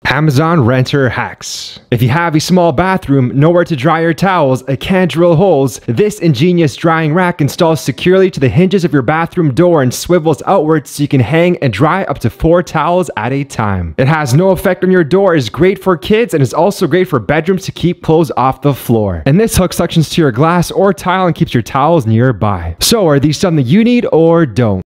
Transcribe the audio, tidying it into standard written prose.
Amazon renter hacks. If you have a small bathroom, nowhere to dry your towels, and can't drill holes, this ingenious drying rack installs securely to the hinges of your bathroom door and swivels outwards so you can hang and dry up to 4 towels at a time. It has no effect on your door, is great for kids, and is also great for bedrooms to keep clothes off the floor. And this hook suctions to your glass or tile and keeps your towels nearby. So are these something you need or don't?